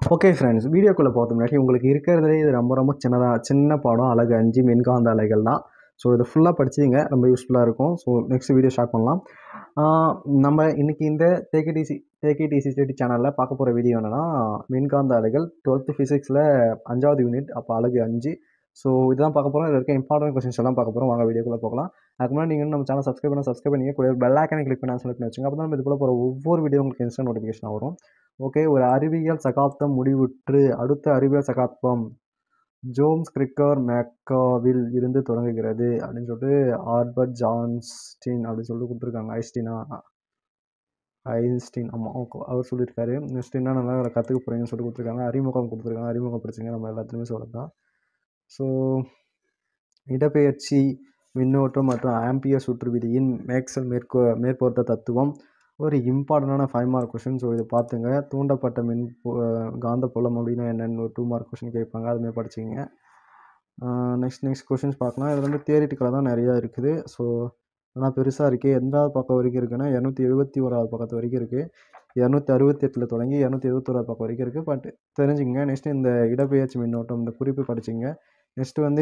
Okay friends, வீடியோக்குள்ளே போகிறது முன்னாடி உங்களுக்கு இருக்கிறதுலே இது ரொம்ப சின்ன பாடம் அழகு 5 மின்காந்த அலைகள் தான். ஸோ இதை ஃபுல்லாக படிச்சிங்க, ரொம்ப யூஸ்ஃபுல்லாக இருக்கும். ஸோ நெக்ஸ்ட் வீடியோ ஸ்டார்ட் பண்ணலாம். நம்ம இன்றைக்கி இந்த டேக் இட் ஈஸி ஸ்டடி சேனலில் பார்க்க போகிற வீடியோ என்னென்னா, மின்காந்த அலைகள் 12th ஃபிசிக்ஸில் 5வது யூனிட், அப்போ அழகு 5. ஸோ இதுதான் பார்க்க போகிறோம். இதில் இருக்க இம்பார்ட்டன்ட் கொஸ்டின்ஸ் எல்லாம் பார்க்க போகிறோம். வாங்க வீடியோக்குள்ளே போகலாம். அதுக்கு முன்னாடி நீங்கள் நம்ம சேனல் சப்ஸ்கிரைப் பண்ணிங்க, கூட பெல் ஐகானை கிளிக் பண்ணி செலக்ட் பண்ணி வச்சுங்க. அப்போ தான் நம்ம இது போல போகிற ஒவ்வொரு வீடியோ உங்களுக்கு இன்ஸ்டன்ட் நோட்டிஃபிகேஷன் வரும். ஓகே, ஒரு அறிவியல் சகாப்தம் முடிவுற்று அடுத்த அறிவியல் சகாப்தம் ஜோம்ஸ் கிரிக்கர் மேக்காவில் இருந்து தொடங்குகிறது அப்படின்னு சொல்லிட்டு ஆல்பர்ட் ஜான்ஸ்டீன் அப்படின்னு சொல்லிட்டு கொடுத்துருக்காங்க. ஐன்ஸ்டீன் ஆமாம், ஓகே, அவர் சொல்லியிருக்காரு. நெக்ஸ்ட் என்ன நல்லா கற்றுக்க போகிறீங்கன்னு சொல்லிட்டு கொடுத்துருக்காங்க. அறிமுகம் கொடுத்துருக்காங்க. அறிமுகம் படிச்சுங்க, நம்ம எல்லாத்துலேயுமே சொல்லலாம். ஸோ இடப்பெயர்ச்சி மின்னோட்டம் மற்றும் ஆம்பியர் சுற்று விதியின் மேக்ஸ்வெல் மேற்பொருத்த தத்துவம் ஒரு இம்பார்ட்டண்டான 5 மார்க் கொஷின். ஸோ இதை பார்த்துங்க. தூண்டப்பட்ட காந்த புலம் அப்படின்னா என்னென்னு ஒரு 2 மார்க் கொஷின் கேட்பாங்க, அதுமாதிரி படிச்சிங்க. நெக்ஸ்ட் கொஷின்ஸ் பார்க்கலாம். இதில் வந்து தியரிட்டிக்கலாக தான் நிறையா இருக்குது. ஸோ ஆனால் பெருசாக இருக்குது. எந்தாவது பக்கம் வரைக்கும் இருக்குன்னா 271வது பக்கத்து வரைக்கும் இருக்குது. 268 தொடங்கி 271வது பக்கம் வரைக்கும் இருக்குது. பட் தெரிஞ்சுங்க. நெக்ஸ்ட்டு இந்த இடப்பெயர்ச்சி மின்னோட்டம் இந்த குறிப்பு படிச்சிங்க. நெக்ஸ்ட்டு வந்து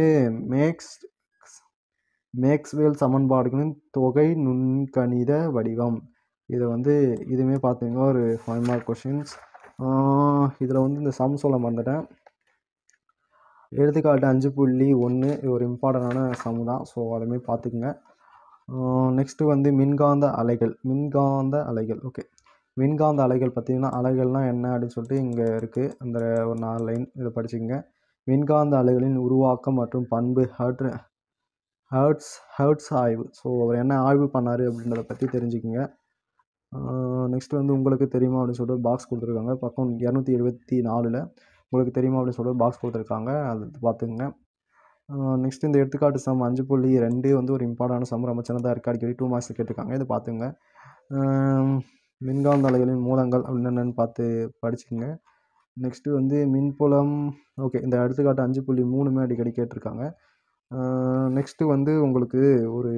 மேக்ஸ்வெல் சமன்பாடுகளின் தொகை நுண்கணித வடிவம். இதை வந்து இதுவுமே பார்த்துங்க, ஒரு 5 மார்க் கொஷின்ஸ். இதில் வந்து இந்த சம் சொல்ல மறந்துட்டேன். எடுத்துக்காட்டு 5.1 இது ஒரு இம்பார்ட்டண்டான சம் தான். ஸோ அதுமாரி பார்த்துக்குங்க. நெக்ஸ்ட்டு வந்து மின்காந்த அலைகள். ஓகே, மின்காந்த அலைகள் பார்த்திங்கன்னா, அலைகள்னால் என்ன அப்படின்னு சொல்லிட்டு இங்கே இருக்குது. அந்த ஒரு 4 லைன் இதை படிச்சுக்கங்க. மின்காந்த அலைகளின் உருவாக்கம் மற்றும் பண்பு ஹெர்ட்ஸ் ஆய்வு. ஸோ அவர் என்ன ஆய்வு பண்ணார் அப்படின்றத பற்றி தெரிஞ்சுக்கங்க. நெக்ஸ்ட்டு வந்து உங்களுக்கு தெரியுமா அப்படின்னு சொல்லிட்டு பாக்ஸ் கொடுத்துருக்காங்க. பக்கம் 274 உங்களுக்கு தெரியுமா அப்படின்னு சொல்லிட்டு பாக்ஸ் கொடுத்துருக்காங்க, அது பார்த்துக்குங்க. நெக்ஸ்ட் இந்த எடுத்துக்காட்டு சம் 5.2 வந்து ஒரு இம்பார்ட்டன்டான சம், ரொம்ப சின்னதாக இருக்குது. அடிக்கடி 2 மார்க்ஸ் கேட்டிருக்காங்க, இது பார்த்துங்க. மின்காந்த அலைகளின் மூலங்கள் அப்படின்னு என்னென்னு பார்த்து படிச்சுக்கோங்க. நெக்ஸ்ட்டு வந்து மின்புலம். ஓகே, இந்த எடுத்துக்காட்டு 5.3 அடிக்கடி கேட்டிருக்காங்க. நெக்ஸ்ட்டு வந்து உங்களுக்கு ஒரு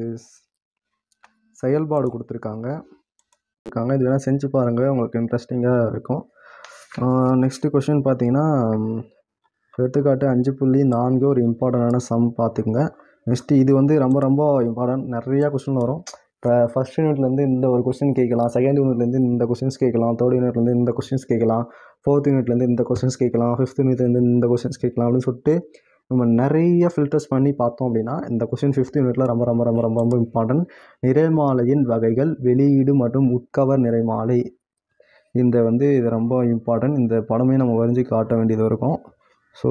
செயல்பாடு கொடுத்துருக்காங்க. இது வேணால் செஞ்சு பாருங்கள், உங்களுக்கு இன்ட்ரெஸ்டிங்காக இருக்கும். நெக்ஸ்ட்டு கொஷின் பார்த்தீங்கன்னா, எடுத்துக்காட்டு 5.4 ஒரு இம்பார்ட்டண்டான சம் பார்த்துக்குங்க. நெக்ஸ்ட்டு இது வந்து ரொம்ப இம்பார்ட்டன்ட். நிறையா கொஷின் வரும். இப்போ ஃபஸ்ட் யூனிட்லேருந்து இந்த ஒரு கொஸ்டின் கேட்கலாம், செகண்ட் யூனிட்லேருந்து இந்த கொஸ்டின்ஸ் கேட்கலாம், தேர்ட் யூனிட்லேருந்து இந்த கொஸ்டின்ஸ் கேட்கலாம், ஃபோர்த் யூனிட்லேருந்து இந்த கொஸ்டின்ஸ் கேட்கலாம், ஃபிஃப்த் யூனிட்லேருந்து இந்த கொஸ்டின்ஸ் கேட்கலாம் அப்படின்னு சொல்லிட்டு நம்ம நிறைய ஃபில்டர்ஸ் பண்ணி பார்த்தோம் அப்படின்னா இந்த கொஸ்டின் 5th யூனிட்டில் ரொம்ப இம்பார்ட்டன்ட். நிறைமாலையின் வகைகள், வெளியீடு மற்றும் உட்கவர் நிறைமாலை. இது ரொம்ப இம்பார்ட்டன்ட். இந்த படமே நம்ம வரைஞ்சி காட்ட வேண்டியது இருக்கும். ஸோ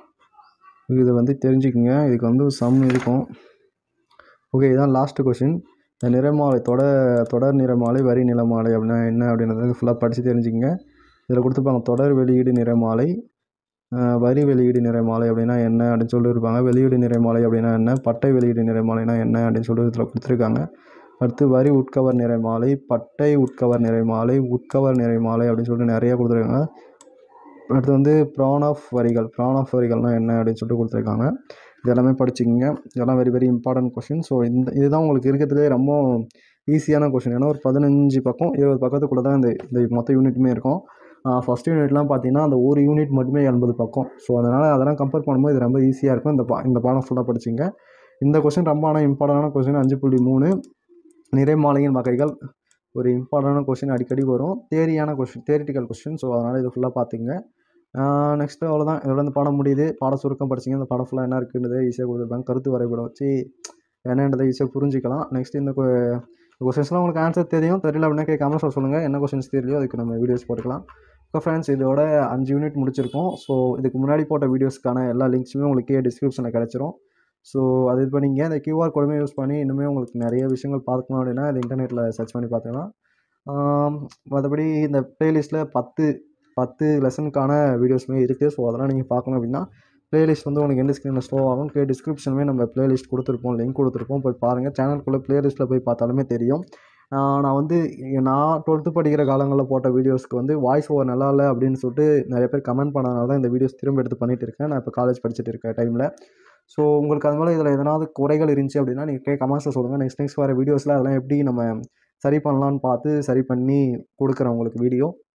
இதை வந்து தெரிஞ்சுக்குங்க. இதுக்கு வந்து சம் இருக்கும். ஓகே, இதுதான் லாஸ்ட்டு கொஷின். இந்த நிறமாலை தொடர் நிறமாலை, வரி நிறமாலை அப்படின்னா என்ன அப்படின்றத ஃபுல்லாக படித்து தெரிஞ்சுக்கங்க. இதில் கொடுத்துருப்பாங்க தொடர் வெளியீடு நிறமாலை, வரி வெளியீடு நிறமாலை அப்படின்னா என்ன அப்படின்னு சொல்லியிருப்பாங்க. வெளியீடு நிறமாலை அப்படின்னா என்ன, பட்டை வெளியீடு நிறமாலைனா என்ன அப்படின்னு சொல்லிட்டு இதில் கொடுத்துருக்காங்க. அடுத்து வரி உட்கவர் நிறைமாலை, பட்டை உட்கவர் நிறைமாலை, உட்கவர் நிறைமாலை அப்படின்னு சொல்லிட்டு நிறையா கொடுத்துருக்காங்க. அடுத்து வந்து ப்ரான் ஆஃப் வரிகள்னால் என்ன அப்படின்னு சொல்லிட்டு கொடுத்துருக்காங்க. இது எல்லாமே படிச்சுக்கிங்க. இதெல்லாம் வெரி இம்பார்ட்டன்ட் கொஷின். ஸோ இதுதான் உங்களுக்கு இருக்கிறதுலே ரொம்ப ஈஸியான கொஷின். ஏன்னா ஒரு 15 பக்கம் 20 பக்கத்துக்குள்ளே தான் இந்த மொத்த யூனிட்டுமே இருக்கும். ஃபஸ்ட் யூனிட்லாம் பார்த்தீங்கன்னா அந்த ஒரு யூனிட் மட்டுமே 80 பக்கம். ஸோ அதெல்லாம் கம்பேர் பண்ணும்போது இது ரொம்ப ஈஸியாக இருக்கும். இந்த பாடம் ஃபுல்லாக படிச்சுங்க. இந்த கொஷின் ரொம்ப இம்பார்ட்டண்டான கொஷின். 5.3 நிறைமாலையின் வகைகள் ஒரு இம்பார்ட்டண்டான கொஷின், அடிக்கடி வரும். Theoretical question. ஸோ அதனால் இது ஃபுல்லாக பார்த்துங்க. நெக்ஸ்ட்டு அவ்வளோதான். இதோட இந்த பாடம் முடியுது. பாடம் சுருக்கம் படிச்சிங்க. இந்த பாடம் ஃபுல்லாக என்ன இருக்குன்றதை ஈஸியாக கொடுத்துருப்பாங்க. கருத்து வரைபடம் வச்சு என்னன்றதை ஈஸியாக புரிஞ்சிக்கலாம். நெக்ஸ்ட்டு இந்த கொஸ்டின்ஸ்லாம் உங்களுக்கு ஆன்சர் தெரியல அப்படின்னா கேட்காம சொல்லுங்கள். என்ன கொஸ்டின்ஸ் தெரியலையோ அதுக்கு நம்ம வீடியோஸ் போட்டுக்கலாம். ஓகே ஃப்ரெண்ட்ஸ், இதோட 5 யூனிட் முடிச்சிருக்கோம். ஸோ இதுக்கு முன்னாடி போட்ட வீடியோஸ்க்கான எல்லா லிங்க்ஸுமே உங்களுக்கு டிஸ்கிரிப்ஷனில் கிடச்சிரும். ஸோ அது இது பண்ணிங்க. இந்த QR கோடுமே யூஸ் பண்ணி இன்னுமே உங்களுக்கு நிறைய விஷயங்கள் பார்க்கணும் அப்படின்னா அது இன்டர்நெட்டில் சர்ச் பண்ணி பார்த்துக்கலாம். மற்றபடி இந்த ப்ளேலிஸ்ட்டில் 10 லெசனுக்கான வீடியோஸுமே இருக்குது. ஸோ அதெல்லாம் நீங்கள் பார்க்கணும் அப்படின்னா ப்ளேலிஸ்ட் வந்து உங்களுக்கு எந்த ஸ்க்ரீனில் ஸ்லோ ஆகும். டிஸ்கிரிப்ஷனுமே நம்ம ப்ளேலிஸ்ட் கொடுத்துருப்போம், லிங்க் கொடுத்துருப்போம், போய் பாருங்கள். சேனலுக்குள்ளே ப்ளேலிஸ்ட்டில் போய் பார்த்தாலுமே தெரியும். நான் 12th படிக்கிற காலங்களில் போட்ட வீடியோஸ்க்கு வந்து வாய்ஸ் ஓவர் நல்லா இல்லை அப்படின்னு சொல்லிட்டு நிறைய பேர் கமெண்ட் பண்ணனால தான் இந்த வீடியோஸ் திரும்ப எடுத்து பண்ணிகிட்டு இருக்கேன். நான் இப்போ காலேஜ் படிச்சுட்டு இருக்க டைமில். ஸோ உங்களுக்கு அது மேலே இதில் எதனாவது குறைகள் இருந்துச்சு அப்படின்னா நீங்கள் கமெண்ட்ஸில் சொல்லுங்கள். நெக்ஸ்ட் வர வீடியோஸில் அதெல்லாம் எப்படி நம்ம சரி பண்ணலான்னு பார்த்து சரி பண்ணி கொடுக்குறேன் உங்களுக்கு வீடியோ.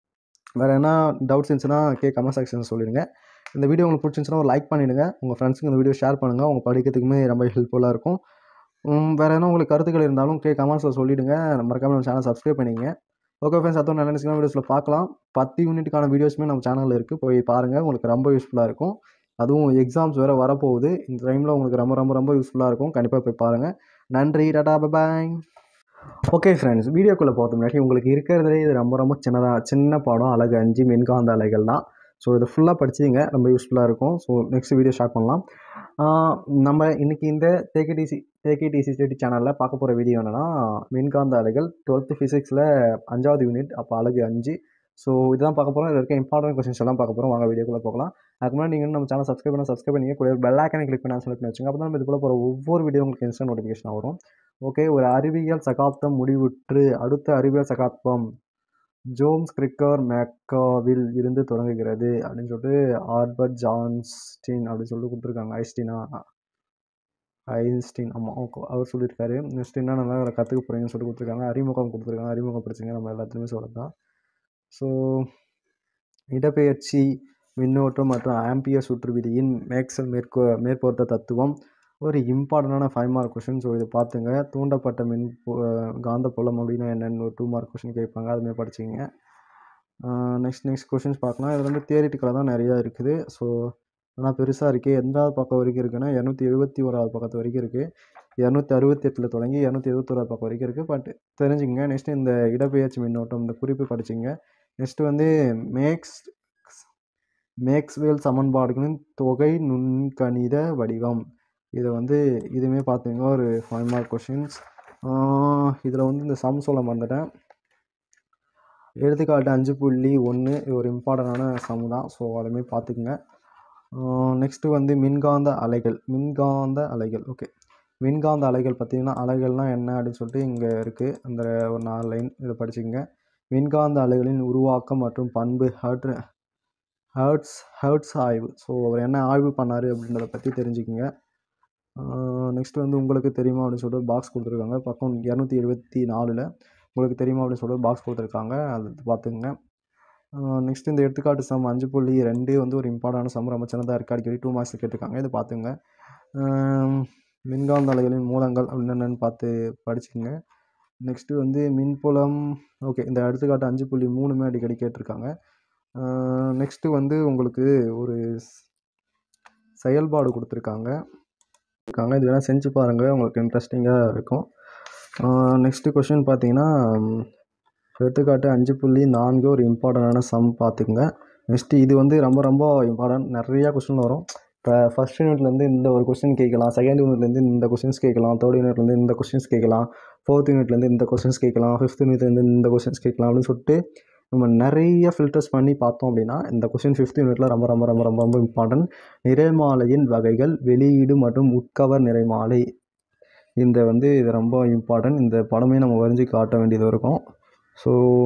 வேறு என்ன டவுட்ஸ் இருந்துச்சுன்னா கமெண்ட் செக்ஷனில் சொல்லிடுங்க. இந்த வீடியோ உங்களுக்கு பிடிச்சிருந்துச்சுன்னா ஒரு லைக் பண்ணிவிடுங்க. உங்கள் ஃப்ரெண்ட்ஸுக்கு இந்த வீடியோ ஷேர் பண்ணுங்கள். அவங்க படிக்கிறதுக்குமே ரொம்ப ஹெல்ப்ஃபுல்லாக இருக்கும். வேறு எதனா உங்களுக்கு கருத்துக்கள் இருந்தாலும் கமெண்ட்ஸில் சொல்லிவிடுங்க. மறக்காமல் நம்ம சேனல் சப்ஸ்கிரைப் பண்ணிங்க. ஓகே ஃப்ரெண்ட்ஸ், அடுத்த நல்ல நினைச்சிங்கன்னா வீடியோஸில் பார்க்கலாம். 10 யூனிட்டுக்கான வீடியோஸுமே நம்ம சேனலில் இருக்குது. போய் பாருங்கள், உங்களுக்கு ரொம்ப யூஸ்ஃபுல்லாக இருக்கும். அதுவும் எக்ஸாம்ஸ் வேறு வரப்போகுது. இந்த டைமில் உங்களுக்கு ரொம்ப ரொம்ப ரொம்ப யூஸ்ஃபுல்லாக இருக்கும். கண்டிப்பாக போய் பாருங்கள். நன்றி, டாடா, பாய். ஓகே ஃப்ரெண்ட்ஸ், வீடியோக்குள்ளே போகிறது முன்னாடி உங்களுக்கு இருக்கிறதுலே இது ரொம்ப ரொம்ப சின்ன பாடம் அழகு 5 மின்காந்த அலைகள் தான். ஸோ இதை ஃபுல்லாக படிச்சிங்க, ரொம்ப யூஸ்ஃபுல்லாக இருக்கும். ஸோ நெக்ஸ்ட் வீடியோ ஸ்டார்ட் பண்ணலாம். நம்ம இன்றைக்கி இந்த தேகேடிசி ஸ்டடி சேனலில் பார்க்க போகிற வீடியோ என்னென்னா மின்காந்த அலைகள் 12th ஃபிசிக்ஸில் 5வது யூனிட், அப்போ அழகு 5. ஸோ இதுதான் பார்க்க போகிறோம். இதில் இருக்க இம்பார்ட்டன்ட் கொஸ்டின்ஸ் எல்லாம் பார்க்க போகிறோம். வாங்க வீடியோக்குள்ளே போகலாம். அதுக்கு முன்னாடி நீங்கள் நம்ம சேனல் சப்ஸ்கிரைப் பண்ணிங்க, கூட பெல் ஐக்கானை கிளிக் பண்ணி செலக்ட் பண்ணி வச்சுங்க. அப்போ தான் நம்ம இதுக்குள்ளே போகிற ஒவ்வொரு வீடியோ உங்களுக்கு இன்ஸ்டன்ட் நோட்டிஃபிகேஷன் வரும். ஓகே, ஒரு அறிவியல் சகாப்தம் முடிவுற்று அடுத்த அறிவியல் சகாப்தம் ஜோம்ஸ் கிரிக்கர் மேக்காவில் இருந்து தொடங்குகிறது அப்படின்னு சொல்லிட்டு ஆல்பர்ட் ஜான்ஸ்டீன் அப்படின்னு சொல்லிட்டு கொடுத்துருக்காங்க. ஐன்ஸ்டீன் ஆமாம், ஓகே, அவர் சொல்லியிருக்காரு. நெக்ஸ்ட் என்ன நல்லா கற்றுக்க போகிறீங்கன்னு சொல்லிட்டு கொடுத்துருக்காங்க. அறிமுகம் கொடுத்துருக்காங்க. அறிமுகம் படிச்சுங்க, நம்ம எல்லாத்துலேயுமே சொல்லலாம். ஸோ இடப்பெயர்ச்சி மின்னோட்டம் மற்றும் ஆம்பியர் சுற்று விதியின் மேக்ஸ்வெல் மேற்பொருத்த தத்துவம் ஒரு இம்பார்ட்டண்டான 5 மார்க் கொஷின். ஸோ இதை பார்த்துங்க. தூண்டப்பட்ட காந்தப்புலம் அப்படின்னா என்னென்னு ஒரு 2 மார்க் கொஷின் கேட்பாங்க, அதுமாதிரி படிச்சிங்க. நெக்ஸ்ட் கொஷின்ஸ் பார்க்கலாம். இதில் வந்து தியரிட்டிக்கலாக தான் நிறையா இருக்குது. ஸோ ஆனால் பெருசாக இருக்குது. எந்தாவது பக்கம் வரைக்கும் இருக்குன்னா 271வது பக்கத்து வரைக்கும் இருக்குது. 268 தொடங்கி 271வது பக்கம் வரைக்கும் இருக்குது. பட் தெரிஞ்சுங்க. நெக்ஸ்ட்டு இந்த இடப்பெயர்ச்சி மின்னோட்டம் இந்த குறிப்பு படிச்சிங்க. நெக்ஸ்ட்டு வந்து மேக்ஸ்வெல் சமன்பாடுகளின் தொகை நுண்கணித வடிவம். இதை வந்து இதுவுமே பார்த்துங்க, ஒரு 5 மார்க் கொஷின்ஸ். இதில் வந்து இந்த சம் சொல்ல மறந்துட்டேன். எடுத்துக்காட்டு 5.1 இது ஒரு இம்பார்ட்டண்டான சம் தான். ஸோ அதுமாரி பார்த்துக்குங்க. நெக்ஸ்ட்டு வந்து மின்காந்த அலைகள். ஓகே, மின்காந்த அலைகள் பார்த்திங்கன்னா அலைகள்னால் என்ன அப்படின்னு சொல்லிட்டு இங்கே இருக்குது. அந்த ஒரு 4 லைன் இதை படிச்சுக்கங்க. மின்காந்த அலைகளின் உருவாக்கம் மற்றும் பண்பு ஹெர்ட்ஸ் ஆய்வு. ஸோ அவர் என்ன ஆய்வு பண்ணார் அப்படின்றத பற்றி தெரிஞ்சுக்கங்க. நெக்ஸ்ட் வந்து உங்களுக்கு தெரியுமா அப்படின்னு சொல்லிட்டு பாக்ஸ் கொடுத்துருக்காங்க. பக்கம் 274 உங்களுக்கு தெரியுமா அப்படின்னு சொல்லிட்டு பாக்ஸ் கொடுத்துருக்காங்க, அது பார்த்துங்க. நெக்ஸ்ட் இந்த எடுத்துக்காட்டு சம் 5.2 வந்து ஒரு இம்பார்ட்டன்டான சம், ரொம்ப சின்னதாக இருக்குது. அடிக்கடி 2 மார்க்ஸ் கேட்டிருக்காங்க, இது பார்த்துங்க. மின்காந்த அலைகளின் மூலங்கள் அப்படின்னு என்னென்னு பார்த்து படிச்சுங்க. நெக்ஸ்ட்டு வந்து மின்புலம். ஓகே, இந்த எடுத்துக்காட்டு 5.3 அடிக்கடி கேட்டிருக்காங்க. நெக்ஸ்ட்டு வந்து உங்களுக்கு ஒரு செயல்பாடு கொடுத்துருக்காங்க. இது வேணால் செஞ்சு பாருங்கள், உங்களுக்கு இன்ட்ரெஸ்டிங்காக இருக்கும். நெக்ஸ்ட்டு கொஷின் பார்த்தீங்கன்னா எடுத்துக்காட்டு 5.4 ஒரு இம்பார்ட்டண்டான சம் பார்த்துக்குங்க. நெக்ஸ்ட்டு இது வந்து ரொம்ப ரொம்ப இம்பார்ட்டன்ட், நிறையா கொஸ்டின் வரும். இப்போ ஃபஸ்ட் யூனிட்லேருந்து இந்த ஒரு கொஸ்டின் கேட்கலாம், செகண்ட் யூனிட்லேருந்து இந்த கொஸ்டின்ஸ் கேட்கலாம், தேர்ட் யூனிட்லேருந்து இந்த கொஸ்டின்ஸ் கேட்கலாம், ஃபோர்த் யூனிட்லேருந்து இந்த கொஸ்டின்ஸ் கேட்கலாம், ஃபிஃப்த் யூனிட்லேருந்து இந்த கொஸ்டின்ஸ் கேட்கலாம் அப்படின்னு சொல்லிட்டு நம்ம நிறைய ஃபில்டர்ஸ் பண்ணி பார்த்தோம் அப்படின்னா இந்த கொஸ்டின் 5th யூனிட்டில் ரொம்ப ரொம்ப ரொம்ப ரொம்ப ரொம்ப இம்பார்ட்டன்ட். நிறைமாலையின் வகைகள், வெளியீடு மற்றும் உட்கவர் நிறைமாலை. இது ரொம்ப இம்பார்ட்டன்ட். இந்த படமே நம்ம வரைஞ்சி காட்ட வேண்டியது இருக்கும். ஸோ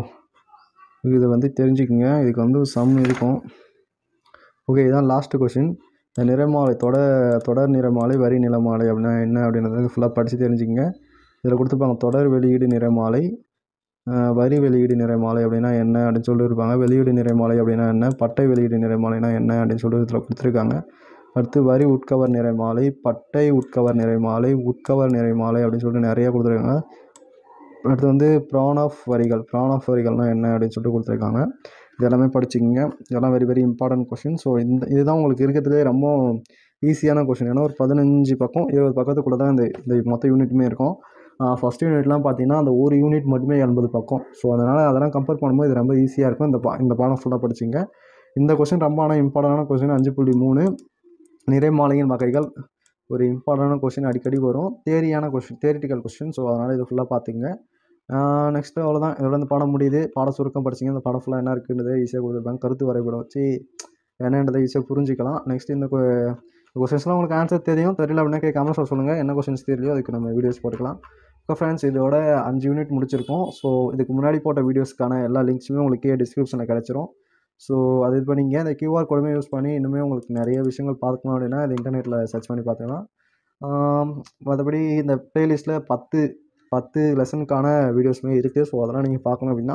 இதை தெரிஞ்சுக்குங்க. இதுக்கு சம் இருக்கும். ஓகே, இதுதான் லாஸ்ட்டு கொஷின். இந்த நிறமாலை தொடர் நிறமாலை, வரி நிறமாலை அப்படின்னா என்ன அப்படின்றத ஃபுல்லாக படித்து தெரிஞ்சுக்கங்க. இதில் கொடுத்துருப்பாங்க தொடர் வெளியீடு நிறமாலை, வரி வெளியீடு நிறமாலை அப்படின்னா என்ன அப்படின்னு சொல்லியிருப்பாங்க. வெளியீடு நிறமாலை அப்படின்னா என்ன, பட்டை வெளியீடு நிறமாலைனா என்ன அப்படின்னு சொல்லி இதில் கொடுத்துருக்காங்க. அடுத்து வரி உட்கவர் நிறமாலை, பட்டை உட்கவர் நிறமாலை, உட்கவர் நிறமாலை அப்படின்னு சொல்லிட்டு நிறையா கொடுத்துருக்காங்க. அடுத்து ப்ரான் ஆஃப் வரிகள்னால் என்ன அப்படின்னு சொல்லிட்டு கொடுத்துருக்காங்க. இது எல்லாமே படிச்சுக்கிங்க. இதெல்லாம் very very important question. So இதுதான் உங்களுக்கு இருக்கிறதுலே ரொம்ப ஈஸியான கொஷின். ஏன்னா ஒரு 15 பக்கம் 20 பக்கத்துக்குள்ளே தான் இந்த மொத்த யூனிட்டுமே இருக்கும். ஃபஸ்ட் யூனிட்லாம் பார்த்தீங்கன்னா அந்த ஒரு யூனிட் மட்டுமே 80 பக்கம். ஸோ அதெல்லாம் கம்பேர் பண்ணும்போது இது ரொம்ப ஈஸியாக இருக்கும். இந்த பாடம் ஃபுல்லாக படிச்சுங்க. இந்த கொஷின் ரொம்ப இம்பார்ட்டண்டான கொஷின். 5.3 நிறைமாலையின் வகைகள் ஒரு இம்பார்ட்டண்டான கொஷின், அடிக்கடி வரும். Theoretical question. ஸோ அதனால் இது ஃபுல்லாக பார்த்துங்க. நெக்ஸ்ட்டு அவ்வளோதான். இதோட இந்த பாடம் முடியுது. பாடம் சுருக்கம் படிச்சிங்க. இந்த பாடம் ஃபுல்லாக என்ன இருக்குன்றது ஈஸியாக கொடுத்துருப்பாங்க. கருத்து வரைபடம் வச்சு என்னன்றதை ஈஸியாக புரிஞ்சிக்கலாம். நெக்ஸ்ட் இந்த கொஸ்டின்ஸ்லாம் உங்களுக்கு ஆன்சர் தெரியல அப்படின்னா கமெண்ட்ஸில் சொல்லுங்கள். என்ன கொஸ்டின்ஸ் தெரியலையோ அதுக்கு நம்ம வீடியோஸ் போட்டுக்கலாம். ஓகே ஃப்ரெண்ட்ஸ், இதோட 5 யூனிட் முடிச்சிருக்கோம். ஸோ இதுக்கு முன்னாடி போட்ட வீடியோஸ்க்கான எல்லா லிங்க்ஸுமே உங்களுக்கு டிஸ்கிரிப்ஷனில் கிடச்சிரும். ஸோ அது இது பண்ணிங்க. இந்த கியூஆர் கோடுமே யூஸ் பண்ணி இன்னுமே உங்களுக்கு நிறைய விஷயங்கள் பார்க்கணும் அப்படின்னா அது இன்டர்நெட்டில் சர்ச் பண்ணி பார்த்துக்கலாம். மற்றபடி இந்த ப்ளேலிஸ்ட்டில் 10 லெசனுக்கான வீடியோஸுமே இருக்குது. ஸோ அதெல்லாம் நீங்கள் பார்க்கணும் அப்படின்னா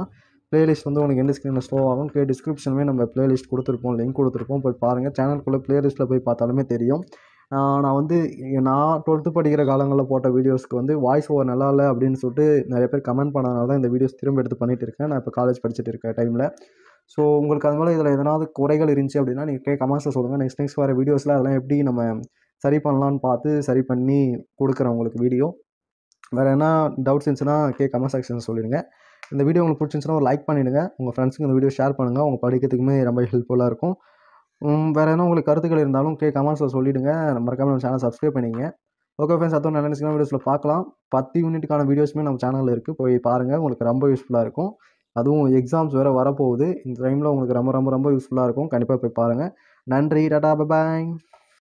ப்ளேலிஸ்ட் வந்து உங்களுக்கு எந்த ஸ்க்ரீனில் ஸ்லோ ஆகும். டிஸ்கிரிப்ஷனுமே நம்ம ப்ளேலிஸ்ட் கொடுத்துருப்போம், லிங்க் கொடுத்துருப்போம், போய் பாருங்கள். சேனலுக்குள்ளே ப்ளேலிஸ்ட்டில் போய் பார்த்தாலுமே தெரியும். நான் வந்து நான் 12th படிக்கிற காலங்களில் போட்ட வீடியோஸ்க்கு வந்து வாய்ஸ் ஓவர் நல்லா இல்லை அப்படின்னு சொல்லிட்டு நிறைய பேர் கமெண்ட் பண்ணனால தான் இந்த வீடியோஸ் திரும்ப எடுத்து பண்ணிகிட்டு இருக்கேன். நான் இப்போ காலேஜ் படிச்சுட்டு இருக்க டைமில். ஸோ உங்களுக்கு அது மேலே இதில் எதனாவது குறைகள் இருந்துச்சு அப்படின்னா நீங்கள் கமெண்ட்ஸில் சொல்லுங்கள். நெக்ஸ்ட் வர வீடியோஸில் அதெல்லாம் எப்படி நம்ம சரி பண்ணலான்னு பார்த்து சரி பண்ணி கொடுக்குறேன் உங்களுக்கு வீடியோ. வேறு என்ன டவுட்ஸ் இருந்துச்சுன்னா கமெண்ட் செக்ஷனில் சொல்லிடுங்க. இந்த வீடியோ உங்களுக்கு பிடிச்சிருந்துச்சுன்னா ஒரு லைக் பண்ணிவிடுங்க. உங்கள் ஃப்ரெண்ட்ஸுக்கு இந்த வீடியோ ஷேர் பண்ணுங்கள். அவங்க படிக்கிறதுக்குமே ரொம்ப ஹெல்ப்ஃபுல்லாக இருக்கும். வேறு என்ன உங்களுக்கு கருத்துக்கள் இருந்தாலும் கமெண்ட்ஸில் சொல்லிவிடுங்க. மறக்காம நம்ம சேனல் சப்ஸ்கிரைப் பண்ணிக்கங்க. ஓகே ஃப்ரெண்ட்ஸ், அதுவும் நல்ல நினைச்சிங்கன்னா வீடியோஸில் பார்க்கலாம். 10 யூனிட்டுக்கான வீடியோஸுமே நம்ம சேனலில் இருக்குது, போய் பாருங்கள். உங்களுக்கு ரொம்ப யூஸ்ஃபுல்லாக இருக்கும். அதுவும் எக்ஸாம்ஸ் வேறு வரப்போகுது. இந்த டைமில் உங்களுக்கு ரொம்ப ரொம்ப ரொம்ப யூஸ்ஃபுல்லாக இருக்கும். கண்டிப்பாக போய் பாருங்கள். நன்றி. டாடா, பை பாய்.